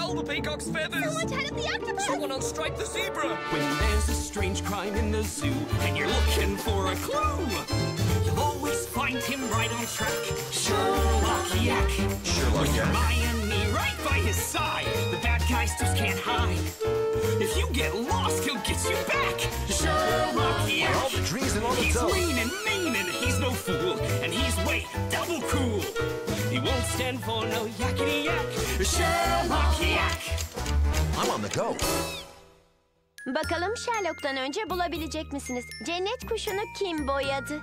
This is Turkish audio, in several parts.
cull the peacock's feathers. Someone tied up the octopus. Someone unstriped the zebra. When there's a strange crime in the zoo and you're looking for a clue, you'll always find him right on track. Sherlock Yak. With Hermione right by his side, the bad guys just can't hide. If you get lost, he'll get you back. Sherlock Yak. All the trees and all the He's toes. lean and mean and he's no fool, and he's way double cool. He won't stand for no yakety yak. Sherlock Yak. I'm on the go. Bakalım Sherlock'tan önce bulabilecek misiniz? Cennet kuşunu kim boyadı?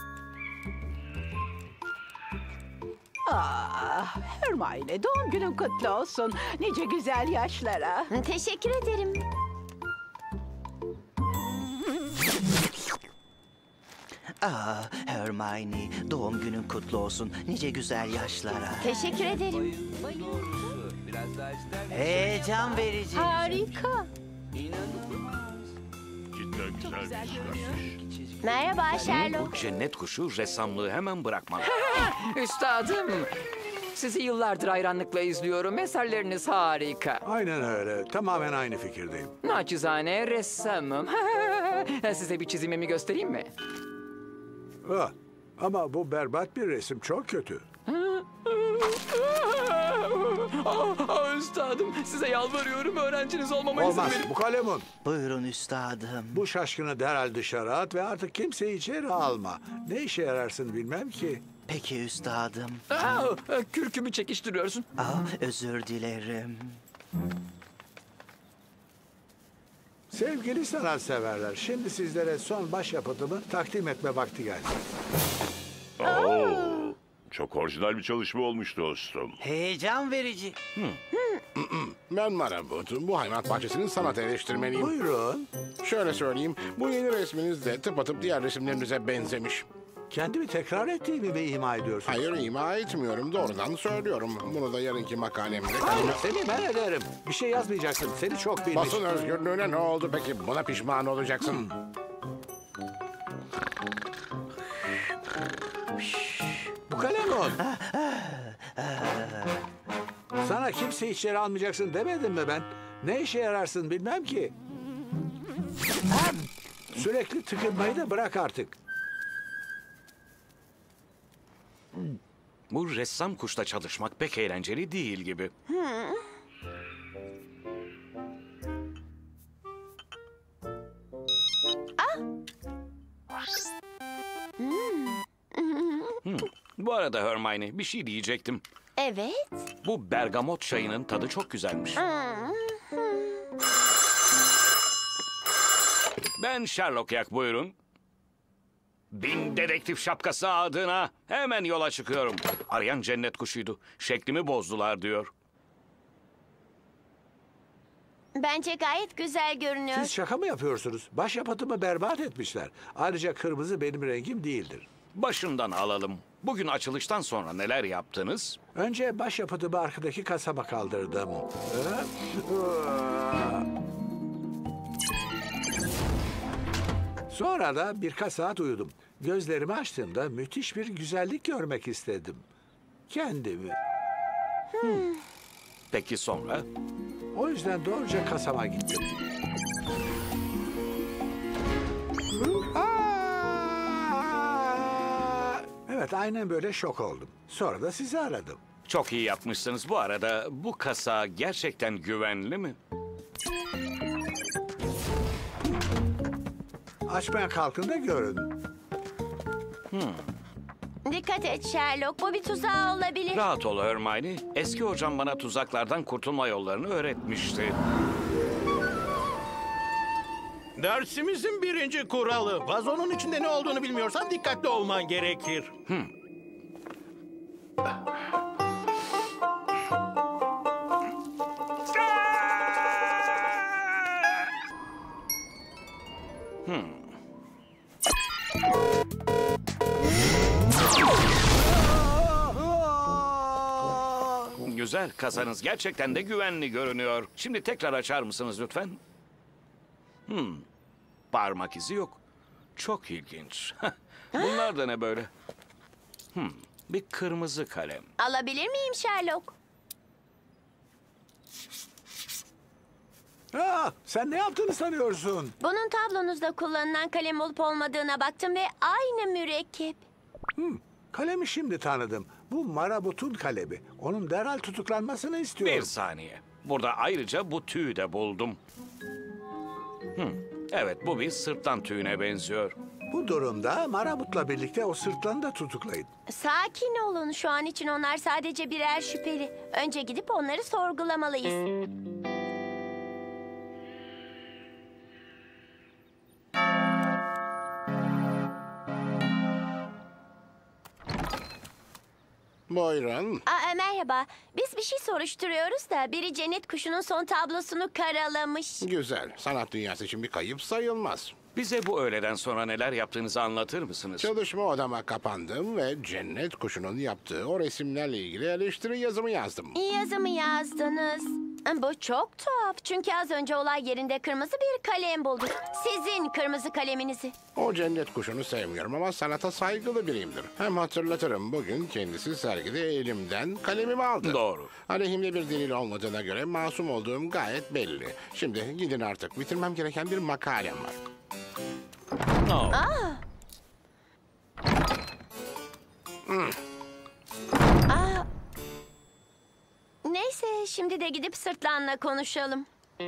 Hermione, doğum günün kutlu olsun. Nice güzel yaşlara. Teşekkür ederim. Hermione, doğum günün kutlu olsun. Nice güzel yaşlara. Teşekkür ederim. Heyecan verici. Harika. Cidden güzel bir Merhaba Sherlock. Bu cennet kuşu ressamlığı hemen bırakmalı. Üstadım, sizi yıllardır hayranlıkla izliyorum. Eserleriniz harika. Aynen öyle. Tamamen aynı fikirdeyim. Naçizane ressamım. Size bir çizimimi göstereyim mi? Ah, ama bu berbat bir resim. Çok kötü. Üstadım, size yalvarıyorum. Öğrenciniz olmama izin Olmaz. verin. Bu kalemun. Buyurun üstadım. Bu şaşkını derhal dışarı at ve artık kimseyi içeri alma. Ne işe yararsın bilmem ki. Peki üstadım. Kürkümü çekiştiriyorsun. Özür dilerim. Sevgili sanatseverler, şimdi sizlere son başyapıtımı takdim etme vakti geldi. Çok orijinal bir çalışma olmuş dostum. Heyecan verici. Ben Marabut. Bu hayvanat bahçesinin sanat eleştirmeniyim. Buyurun. Şöyle söyleyeyim, bu yeni resminiz de tıpatıp diğer resimlerinize benzemiş. Kendimi tekrar ettiğimi mi ima ediyorsun? Hayır, ima etmiyorum. Doğrudan söylüyorum. Bunu da yarınki makalemde... Seni ben ederim. Bir şey yazmayacaksın. Seni çok bilmiş. Basın özgürlüğüne ne oldu peki? Buna pişman olacaksın. Bu kalemun. Sana kimse içeri almayacaksın demedim mi ben? Ne işe yararsın bilmem ki. Sürekli tıkınmayı da bırak artık. Bu ressam kuşla çalışmak pek eğlenceli değil gibi. Bu arada Hermione, bir şey diyecektim. Evet. Bu bergamot çayının tadı çok güzelmiş. Ben Sherlock Yak, buyurun. Bin dedektif şapkası adına hemen yola çıkıyorum. Arayan cennet kuşuydu. Şeklimi bozdular diyor. Bence gayet güzel görünüyor. Siz şaka mı yapıyorsunuz? Başyapıtımı berbat etmişler. Ayrıca kırmızı benim rengim değildir. Başından alalım. Bugün açılıştan sonra neler yaptınız? Önce başyapıtımı arkadaki kasaba kaldırdım. Sonra da birkaç saat uyudum. Gözlerimi açtığımda müthiş bir güzellik görmek istedim. Kendimi. Peki sonra? O yüzden doğruca kasaba gittim. Evet, aynen böyle şok oldum. Sonra da sizi aradım. Çok iyi yapmışsınız. Bu arada bu kasa gerçekten güvenli mi? Açmaya kalkın da görün. Dikkat et Sherlock. Bu bir tuzağı olabilir. Rahat ol Hermione. Eski hocam bana tuzaklardan kurtulma yollarını öğretmişti. Dersimizin birinci kuralı. Vazonun içinde ne olduğunu bilmiyorsan dikkatli olman gerekir. Güzel, kasanız gerçekten de güvenli görünüyor. Şimdi tekrar açar mısınız lütfen? Parmak izi yok. Çok ilginç. Bunlar da ne böyle? Bir kırmızı kalem. Alabilir miyim Sherlock? Sen ne yaptığını sanıyorsun? Bunun tablonuzda kullanılan kalem olup olmadığına baktım ve aynı mürekkep. Kalemi şimdi tanıdım. Bu Marabut'un kalemi. Onun derhal tutuklanmasını istiyorum. Bir saniye. Burada ayrıca bu tüyü de buldum. Evet, bu bir sırtlan tüyüne benziyor. Bu durumda Marabut'la birlikte o sırtlanı da tutuklayın. Sakin olun. Şu an için onlar sadece birer şüpheli. Önce gidip onları sorgulamalıyız. Buyurun. Merhaba. Biz bir şey soruşturuyoruz da biri cennet kuşunun son tablosunu karalamış. Güzel. Sanat dünyası için bir kayıp sayılmaz. Bize bu öğleden sonra neler yaptığınızı anlatır mısınız? Çalışma odama kapandım ve cennet kuşunun yaptığı o resimlerle ilgili eleştiri yazımı yazdım. Yazımı yazdınız. Bu çok tuhaf. Çünkü az önce olay yerinde kırmızı bir kalem bulduk. Sizin kırmızı kaleminizi. O cennet kuşunu sevmiyorum ama sanata saygılı biriyimdir. Hem hatırlatırım, bugün kendisi sergide elimden kalemimi aldı. Doğru. Aleyhimde bir delil olmadığına göre masum olduğum gayet belli. Şimdi gidin artık. Bitirmem gereken bir makalem var. Neyse, şimdi de gidip sırtlanla konuşalım.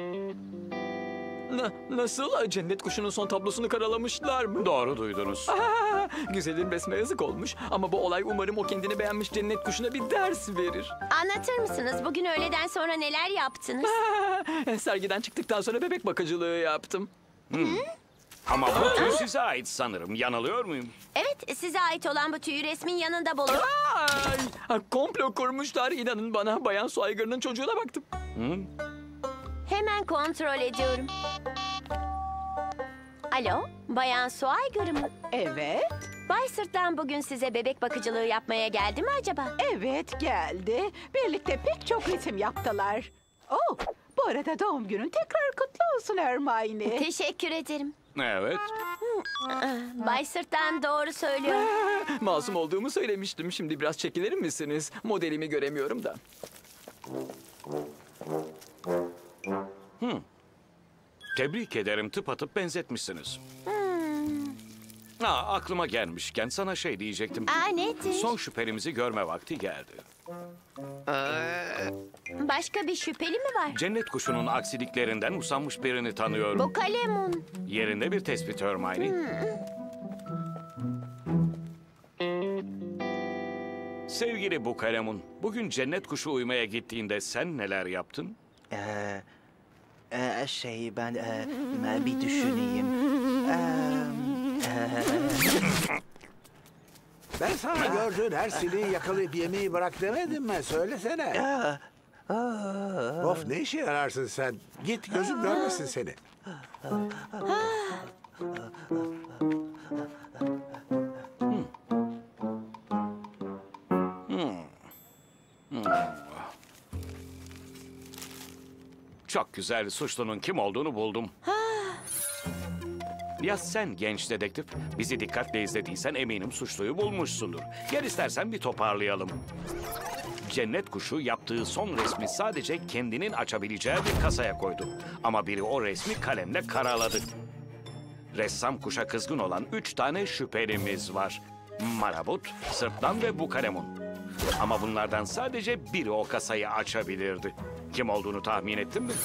Nasıl? Cennet kuşunun son tablosunu karalamışlar mı? Doğru duydunuz. Güzelin resme yazık olmuş. Ama bu olay umarım o kendini beğenmiş cennet kuşuna bir ders verir. Anlatır mısınız? Bugün öğleden sonra neler yaptınız? Sergiden çıktıktan sonra bebek bakıcılığı yaptım. Ama bu tüy size ait sanırım. Yanılıyor muyum? Evet, size ait olan bu tüyü resmin yanında buldum. Komplo kurmuşlar. İnanın bana, Bayan Su Aygırı'nın çocuğuna baktım. Hemen kontrol ediyorum. Alo, Bayan Su Aygırı mı? Evet, Bay Sırtlan bugün size bebek bakıcılığı yapmaya geldi mi acaba? evet geldi. Birlikte pek çok resim yaptılar. Oh, bu arada doğum günün tekrar kutlu olsun Hermione. Teşekkür ederim. Evet. Bay Sırtlan doğru söylüyor. Masum olduğumu söylemiştim. Şimdi biraz çekilir misiniz? Modelimi göremiyorum da. Tebrik ederim. Tıpatıp benzetmişsiniz. Aklıma gelmişken sana şey diyecektim. Nedir? Son şüphelimizi görme vakti geldi. Başka bir şüpheli mi var? Cennet kuşunun aksiliklerinden usanmış birini tanıyorum. Bu kalemun. Yerinde bir tespit Hermione. Sevgili bu kalemun, bugün cennet kuşu uyumaya gittiğinde sen neler yaptın? Ben bir düşüneyim. Ben sana gördüğün her sineği yakalayıp yemeği bırak demedim mi? Söylesene. Of, ne işe yararsın sen? Git, gözüm görmesin seni. Çok güzel, suçlunun kim olduğunu buldum. Ya sen genç dedektif, bizi dikkatle izlediysen eminim suçluyu bulmuşsundur. Gel istersen bir toparlayalım. Cennet kuşu yaptığı son resmi sadece kendinin açabileceği bir kasaya koydu. Ama biri o resmi kalemle karaladı. Ressam kuşa kızgın olan 3 tane şüphelimiz var. Marabut, Sırtlan ve bu kalemun. Ama bunlardan sadece biri o kasayı açabilirdi. Kim olduğunu tahmin ettin mi?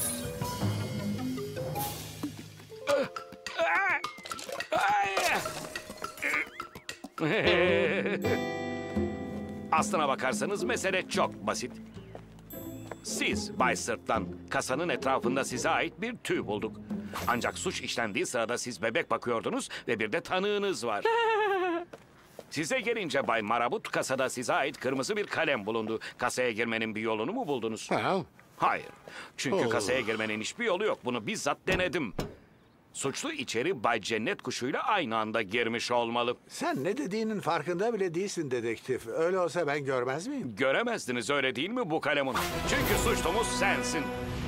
Aslına bakarsanız mesele çok basit. Siz Bay Sırtlan, kasanın etrafında size ait bir tüy bulduk. Ancak suç işlendiği sırada siz bebek bakıyordunuz ve bir de tanığınız var. Size gelince Bay Marabut, kasada size ait kırmızı bir kalem bulundu. Kasaya girmenin bir yolunu mu buldunuz? Hayır. Çünkü kasaya girmenin hiçbir yolu yok. Bunu bizzat denedim. Suçlu içeri Bay Cennet kuşuyla aynı anda girmiş olmalı. Sen ne dediğinin farkında bile değilsin dedektif. Öyle olsa ben görmez miyim? Göremezdiniz, öyle değil mi bu kalemun? Çünkü suçlumuz sensin.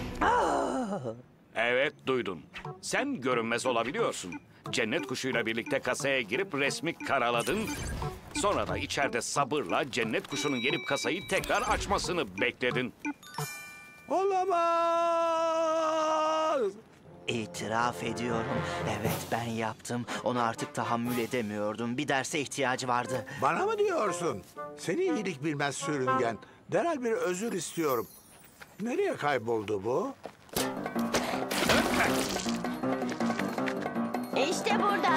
Evet, duydun. Sen görünmez olabiliyorsun. Cennet kuşuyla birlikte kasaya girip resmi karaladın. Sonra da içeride sabırla cennet kuşunun gelip kasayı tekrar açmasını bekledin. Olamaz! İtiraf ediyorum. Evet ben yaptım. Onu artık tahammül edemiyordum. Bir derse ihtiyacı vardı. Bana mı diyorsun? Seni iyilik bilmez sürüngen. Derhal bir özür istiyorum. Nereye kayboldu bu? İşte burada.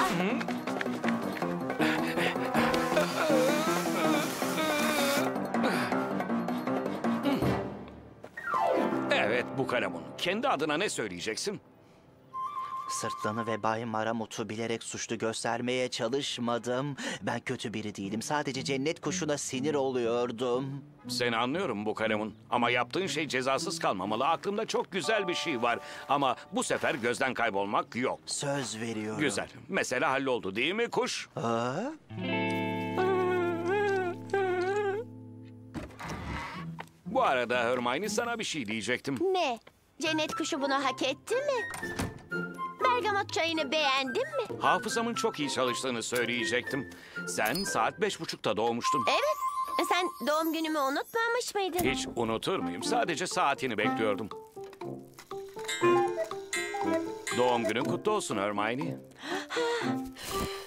Evet bu kalemun. Kendi adına ne söyleyeceksin? Sırtlanı ve Bay Maramut'u bilerek suçlu göstermeye çalışmadım. Ben kötü biri değilim. Sadece cennet kuşuna sinir oluyordum. Seni anlıyorum bu kalemun. Ama yaptığın şey cezasız kalmamalı. Aklımda çok güzel bir şey var. Ama bu sefer gözden kaybolmak yok. Söz veriyorum. Güzel. Mesele halloldu değil mi kuş? Ha? Bu arada Hermione sana bir şey diyecektim. Ne? Cennet kuşu bunu hak etti mi? Bergamot çayını beğendin mi? Hafızamın çok iyi çalıştığını söyleyecektim. Sen saat 5.30'da doğmuştun. Evet. Sen doğum günümü unutmamış mıydın? Hiç unutur muyum? Sadece saatini bekliyordum. Doğum günün kutlu olsun Hermione.